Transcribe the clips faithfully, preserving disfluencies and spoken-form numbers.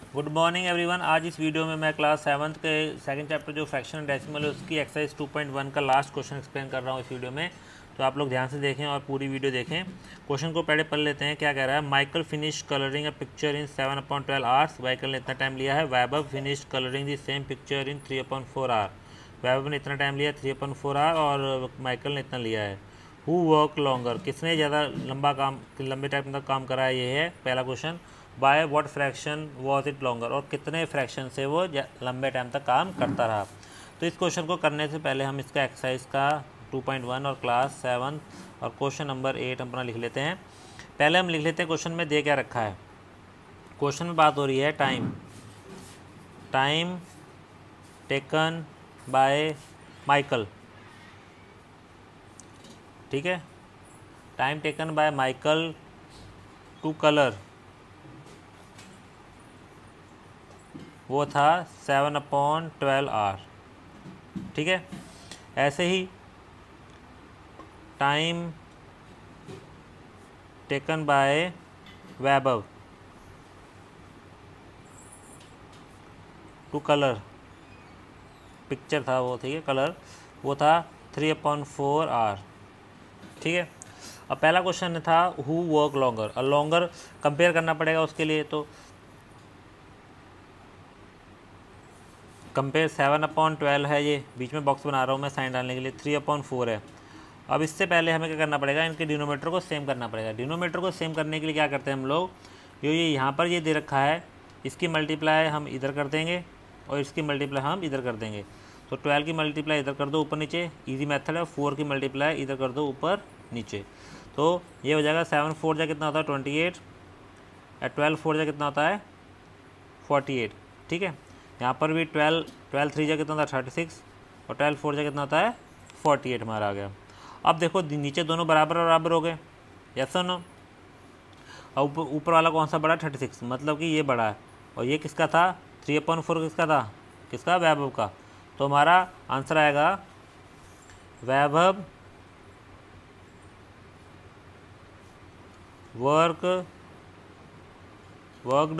Good morning everyone. आज इस video में मैं क्लास सेवन्थ के सेकंड चैप्टर जो फ्रैक्शन एंड डेसिमल है उसकी एक्सरसाइज टू पॉइंट वन का लास्ट क्वेश्चन एक्सप्लेन कर रहा हूँ इस वीडियो में। तो आप लोग ध्यान से देखें और पूरी वीडियो देखें। क्वेश्चन को पहले पढ़ लेते हैं। क्या कह रहा है? Michael finish coloring a picture in seven upon twelve hours. Michael ने इतना टाइम लिया है। Vaibhav finish coloring the same picture in three upon four hour. Vaibhav ने इतना टाइम लिया थ्री अपॉन फोर आवर और माइकल ने इतना लिया है। हु वर्क लॉन्गर, किसने ज़्यादा लंबा काम लंबे टाइम तक काम करा है, ये है पहला question. By what fraction was it longer, और कितने फ्रैक्शन से वो लंबे टाइम तक काम करता रहा। तो इस क्वेश्चन को करने से पहले हम इसका एक्सरसाइज का टू पॉइंट वन और क्लास सेवन और क्वेश्चन नंबर एट अपना लिख लेते हैं। पहले हम लिख लेते हैं क्वेश्चन में दे क्या रखा है। क्वेश्चन में बात हो रही है time time taken by Michael. ठीक है, time taken by Michael to color वो था सेवन अपॉन ट्वेल्व आर। ठीक है, ऐसे ही time taken by Vaibhav to color, picture था वो, ठीक है, कलर वो था थ्री अपॉन फोर आर। ठीक है, अब पहला क्वेश्चन था हु वर्क लॉन्गर, और लॉन्गर कंपेयर करना पड़ेगा उसके लिए। तो कंपेयर सेवन अपॉन ट्वेल्व है, ये बीच में बॉक्स बना रहा हूँ मैं साइन डालने के लिए, थ्री अपॉन फोर है। अब इससे पहले हमें क्या करना पड़ेगा, इनके डिनोमीटर को सेम करना पड़ेगा। डिनोमीटर को सेम करने के लिए क्या करते हैं हम लोग, जो ये यहाँ पर ये दे रखा है इसकी मल्टीप्लाई हम इधर कर देंगे और इसकी मल्टीप्लाई हम इधर कर देंगे। तो ट्वेल्व की मल्टीप्लाई इधर कर दो ऊपर नीचे, इजी मेथड है। फोर की मल्टीप्लाई इधर कर दो ऊपर नीचे। तो ये हो जाएगा सेवन फोर जा कितना होता है ट्वेंटी एट, और ट्वेल्व फोर जा कितना होता है फोर्टी एट। ठीक है, यहाँ पर भी ट्वेल्व ट्वेल्व थ्री जा कितना होता है थर्टी सिक्स, और ट्वेल्व फोर जा कितना होता है फोर्टी एट हमारा आ गया। अब देखो नीचे दोनों बराबर बराबर हो गए, यस और नो। और ऊपर ऊपर वाला कौन सा बड़ा, थर्टी सिक्स, मतलब कि ये बड़ा है। और ये किसका था, थ्री अपॉन फोर किसका था, किसका, वैभव का। तो हमारा आंसर आएगा Vaibhav work worked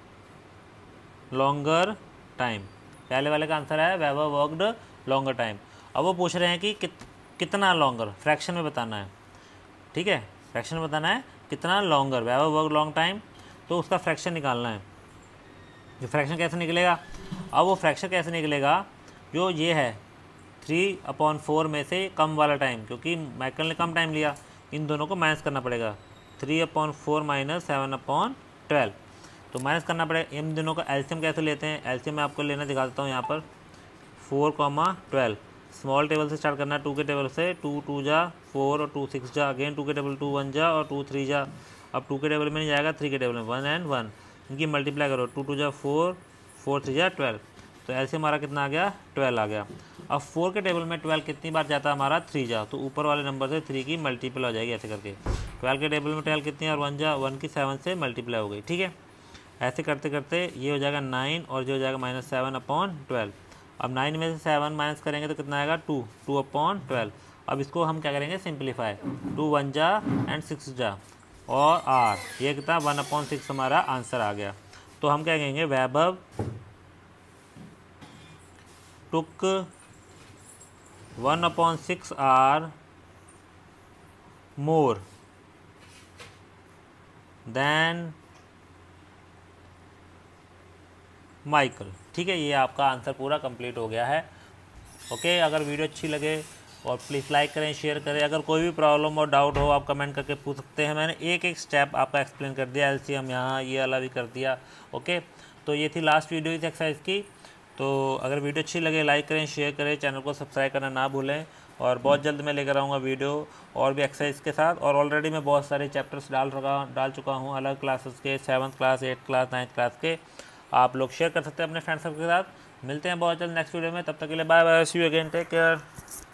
longer time. पहले वाले का आंसर है वैभव वर्कड लॉन्गर टाइम। अब वो पूछ रहे हैं कि कित, कितना लॉन्गर, फ्रैक्शन में बताना है। ठीक है, फ्रैक्शन में बताना है कितना longer, Vaibhav work long time. तो उसका फ्रैक्शन निकालना है। जो फ्रैक्शन कैसे निकलेगा, अब वो फ्रैक्शन कैसे निकलेगा, जो ये है थ्री अपॉन फोर में से कम वाला टाइम, क्योंकि माइकल ने कम टाइम लिया, इन दोनों को माइनस करना पड़ेगा। Three upon four minus seven upon twelve, तो माइनस करना पड़ेगा। इन दोनों का एलसीएम कैसे लेते हैं, एलसीएम मैं आपको लेना दिखा देता हूँ यहाँ पर। Four comma twelve, small table से स्टार्ट करना है, टू के टेबल से। टू टू जा फोर और टू सिक्स जा, अगेन टू के टेबल, टू वन जा और टू थ्री जा। अब टू के टेबल में नहीं जाएगा, थ्री के टेबल में, वन एंड वन, इनकी मल्टीप्लाई करो, टू टू जा फोर, फोर थ्री जा ट्वेल्व। तो एलसीएम हमारा कितना आ गया, ट्वेल्व आ गया। अब फोर के टेबल में ट्वेल्व कितनी बार जाता है हमारा, थ्री जा, तो ऊपर वाले नंबर से थ्री की मल्टीप्लाई हो जाएगी ऐसे करके। ट्वेल्व के टेबल में ट्वेल्व कितनी, और वन जा, वन की सेवन से मल्टीप्लाई हो गई। ठीक है, ऐसे करते करते ये हो जाएगा नाइन, और जो हो जाएगा माइनस सेवन अपॉन ट्वेल्व। अब नाइन में से सेवन माइनस करेंगे तो कितना आएगा, टू, टू अपॉन ट्वेल्व। अब इसको हम क्या करेंगे, सिंप्लीफाई, टू वन जा एंड सिक्स जा और आर, ये कितना, वन अपॉन सिक्स हमारा आंसर आ गया। तो हम क्या कहेंगे, Vaibhav took one upon six hour more than Michael. ठीक है, ये आपका आंसर पूरा कंप्लीट हो गया है। ओके, अगर वीडियो अच्छी लगे और प्लीज़ लाइक करें, शेयर करें। अगर कोई भी प्रॉब्लम और डाउट हो आप कमेंट करके पूछ सकते हैं। मैंने एक एक स्टेप आपका एक्सप्लेन कर दिया, एलसीएम यहाँ ये वाला भी कर दिया। ओके, तो ये थी लास्ट वीडियो इस एक्सरसाइज की। तो अगर वीडियो अच्छी लगे लाइक करें, शेयर करें, चैनल को सब्सक्राइब करना ना भूलें। और बहुत जल्द मैं लेकर आऊँगा वीडियो और भी एक्सरसाइज के साथ। और ऑलरेडी मैं बहुत सारे चैप्टर्स डाल रखा डाल चुका हूँ अलग क्लासेस के, seventh class, eighth class, ninth class के। आप लोग शेयर कर सकते हैं अपने फ्रेंड्स के साथ। मिलते हैं बहुत जल्द नेक्स्ट वीडियो में, तब तक के लिए bye bye, see you again, take care.